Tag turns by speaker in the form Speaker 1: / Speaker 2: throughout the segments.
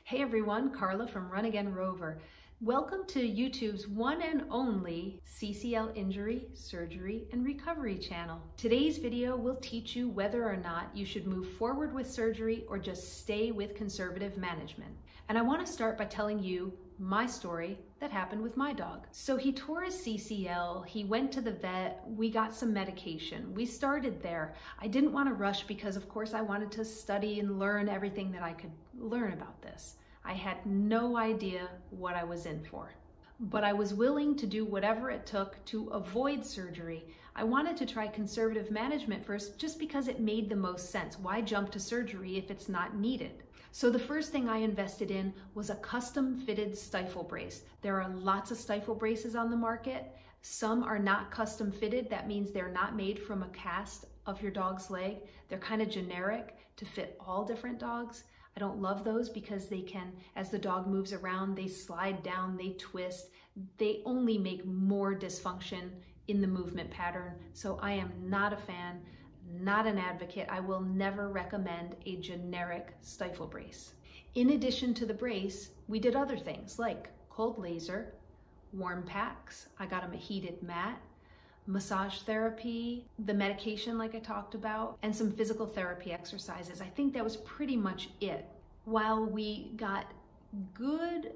Speaker 1: Hey everyone, Carla from Run Again Rover. Welcome to YouTube's one and only CCL injury, surgery, and recovery channel. Today's video will teach you whether or not you should move forward with surgery or just stay with conservative management. And I want to start by telling you my story that happened with my dog. So he tore his CCL, he went to the vet, we got some medication. We started there. I didn't want to rush because of course I wanted to study and learn everything that I could learn about this. I had no idea what I was in for, but I was willing to do whatever it took to avoid surgery. I wanted to try conservative management first just because it made the most sense. Why jump to surgery if it's not needed? So the first thing I invested in was a custom fitted stifle brace. There are lots of stifle braces on the market. Some are not custom fitted. That means they're not made from a cast of your dog's leg. They're kind of generic to fit all different dogs. I don't love those because they can, as the dog moves around, they slide down, they twist. They only make more dysfunction in the movement pattern. So I am not a fan, not an advocate. I will never recommend a generic stifle brace. In addition to the brace, we did other things like cold laser, warm packs. I got him a heated mat, massage therapy, the medication like I talked about, and some physical therapy exercises. I think that was pretty much it. While we got good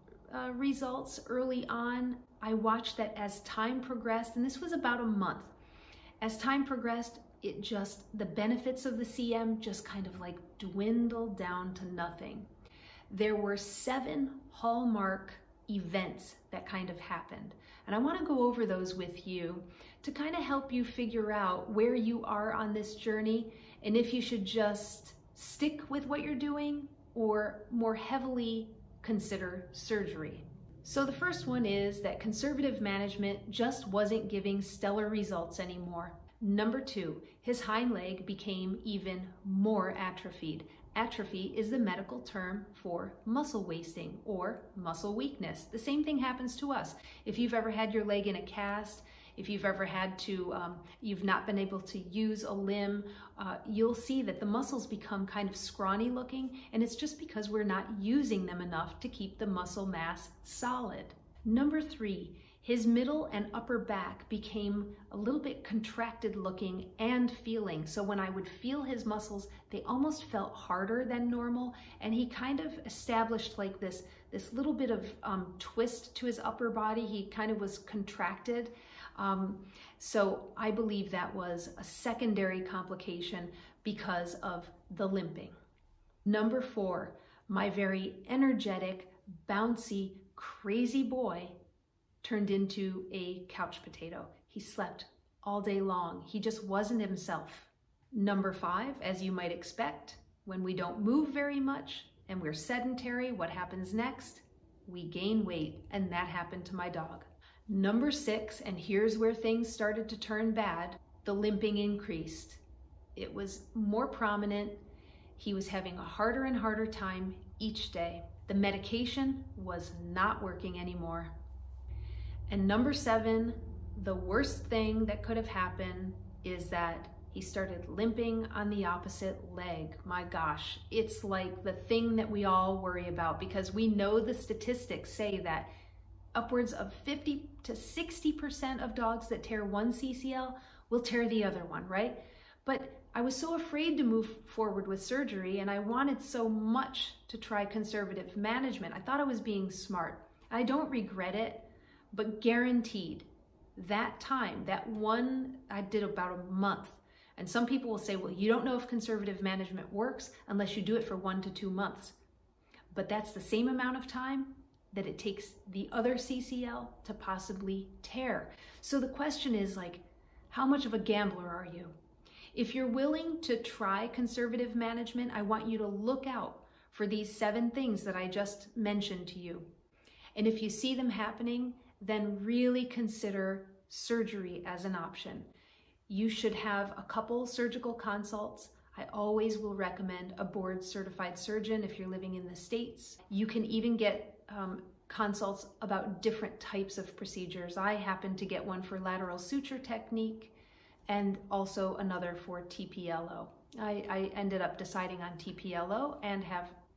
Speaker 1: results early on, I watched that as time progressed, and this was about a month. As time progressed, the benefits of the CM just kind of like dwindled down to nothing. There were 7 hallmark events that kind of happened. And I want to go over those with you to kind of help you figure out where you are on this journey and if you should just stick with what you're doing or more heavily consider surgery. So the first one is that conservative management just wasn't giving stellar results anymore. Number 2, his hind leg became even more atrophied. Atrophy is the medical term for muscle wasting or muscle weakness. The same thing happens to us. If you've ever had your leg in a cast, if you've ever had to, you've not been able to use a limb, you'll see that the muscles become kind of scrawny looking, and it's just because we're not using them enough to keep the muscle mass solid. Number 3, his middle and upper back became a little bit contracted looking and feeling. So when I would feel his muscles, they almost felt harder than normal. And he kind of established like this little bit of twist to his upper body. He kind of was contracted. So I believe that was a secondary complication because of the limping. Number 4, my very energetic, bouncy, crazy boy turned into a couch potato. He slept all day long. He just wasn't himself. Number 5, as you might expect, when we don't move very much and we're sedentary, what happens next? We gain weight, and that happened to my dog. Number 6, and here's where things started to turn bad, the limping increased. It was more prominent. He was having a harder and harder time each day. The medication was not working anymore. And number 7, the worst thing that could have happened is that he started limping on the opposite leg. My gosh, it's like the thing that we all worry about because we know the statistics say that upwards of 50 to 60% of dogs that tear one CCL will tear the other one, right? But I was so afraid to move forward with surgery, and I wanted so much to try conservative management. I thought I was being smart. I don't regret it. But guaranteed, that time, that one, I did about a month. And some people will say, well, you don't know if conservative management works unless you do it for 1 to 2 months. But that's the same amount of time that it takes the other CCL to possibly tear. So the question is like, how much of a gambler are you? If you're willing to try conservative management, I want you to look out for these 7 things that I just mentioned to you. And if you see them happening, then really consider surgery as an option. You should have a couple surgical consults. I always will recommend a board certified surgeon if you're living in the States. You can even get consults about different types of procedures. I happened to get one for lateral suture technique and also another for TPLO. I ended up deciding on TPLO and have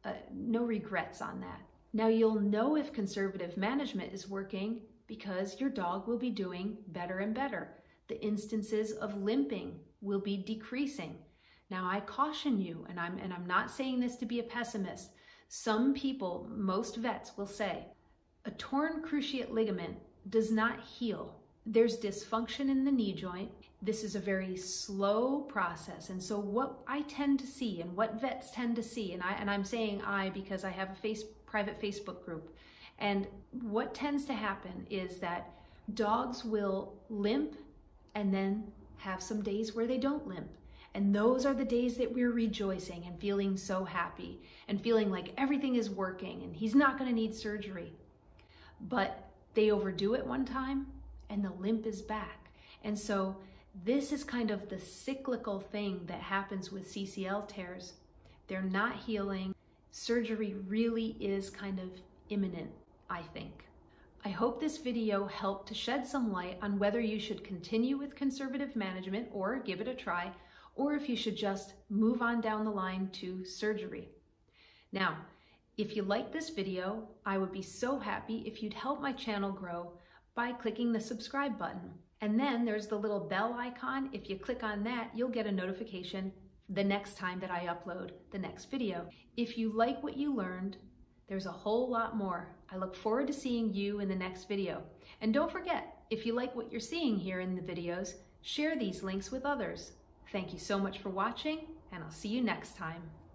Speaker 1: no regrets on that. Now you'll know if conservative management is working because your dog will be doing better and better. The instances of limping will be decreasing. Now I caution you, and I'm not saying this to be a pessimist. Some people, most vets will say, a torn cruciate ligament does not heal. There's dysfunction in the knee joint. This is a very slow process. And so what I tend to see and what vets tend to see, and I'm saying I because I have a private Facebook group, and what tends to happen is that dogs will limp and then have some days where they don't limp. And those are the days that we're rejoicing and feeling so happy and feeling like everything is working and he's not going to need surgery. But they overdo it one time and the limp is back. And so this is kind of the cyclical thing that happens with CCL tears. They're not healing. Surgery really is kind of imminent, I think. I hope this video helped to shed some light on whether you should continue with conservative management or give it a try, or if you should just move on down the line to surgery. Now, if you like this video, I would be so happy if you'd help my channel grow by clicking the subscribe button. And then there's the little bell icon. If you click on that, you'll get a notification the next time that I upload the next video. If you like what you learned, there's a whole lot more. I look forward to seeing you in the next video. And don't forget, if you like what you're seeing here in the videos, share these links with others. Thank you so much for watching, and I'll see you next time.